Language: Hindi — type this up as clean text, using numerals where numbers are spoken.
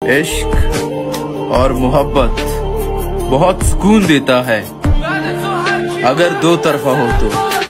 इश्क और मोहब्बत बहुत सुकून देता है अगर दो तरफा हो तो।